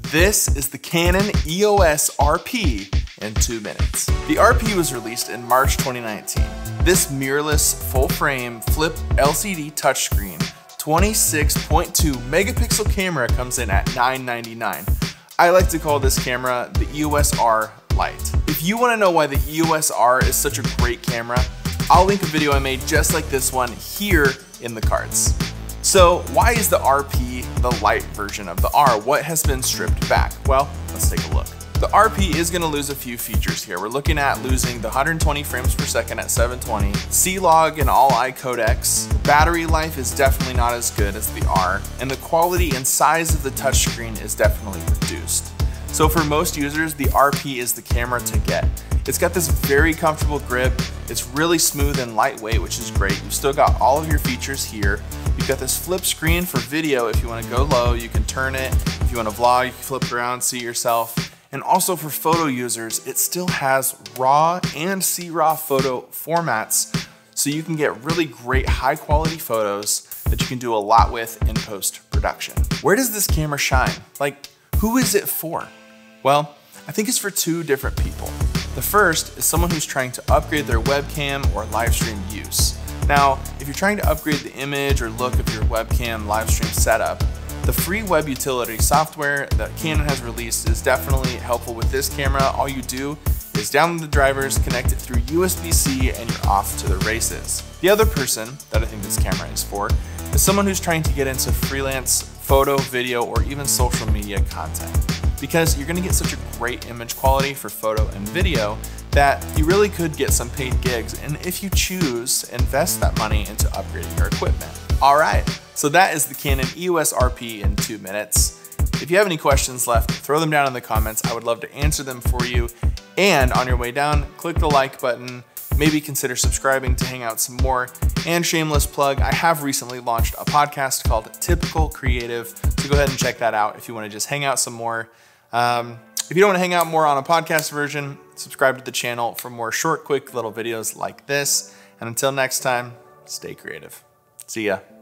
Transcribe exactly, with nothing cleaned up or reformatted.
This is the Canon E O S R P in two minutes. The R P was released in March twenty nineteen. This mirrorless, full-frame, flip L C D touchscreen, twenty-six point two megapixel camera comes in at nine ninety-nine. I like to call this camera the E O S R Lite. If you want to know why the E O S R is such a great camera, I'll link a video I made just like this one here in the cards. So why is the R P the Lite version of the R? What has been stripped back? Well, let's take a look. The R P is going to lose a few features here. We're looking at losing the one hundred twenty frames per second at seven twenty, C-Log and all-I codecs. Battery life is definitely not as good as the R, and the quality and size of the touchscreen is definitely reduced. So for most users, the R P is the camera to get. It's got this very comfortable grip. It's really smooth and lightweight, which is great. You've still got all of your features here. You've got this flip screen for video. If you want to go low, you can turn it. If you want to vlog, you can flip it around, see yourself. And also for photo users, it still has RAW and C RAW photo formats, so you can get really great high quality photos that you can do a lot with in post-production. Where does this camera shine? Like, who is it for? Well, I think it's for two different people. The first is someone who's trying to upgrade their webcam or live stream use. Now, if you're trying to upgrade the image or look of your webcam live stream setup, the free web utility software that Canon has released is definitely helpful with this camera. All you do is download the drivers, connect it through U S B C, and you're off to the races. The other person that I think this camera is for is someone who's trying to get into freelance photo, video, or even social media content. Because you're gonna get such a great image quality for photo and video that you really could get some paid gigs, and if you choose, invest that money into upgrading your equipment. All right, so that is the Canon E O S R P in two minutes. If you have any questions left, throw them down in the comments. I would love to answer them for you. And on your way down, click the like button, maybe consider subscribing to hang out some more. And shameless plug, I have recently launched a podcast called Typical Creative, so go ahead and check that out if you wanna just hang out some more. Um, if you don't wanna hang out more on a podcast version, subscribe to the channel for more short, quick little videos like this. And until next time, stay creative. See ya.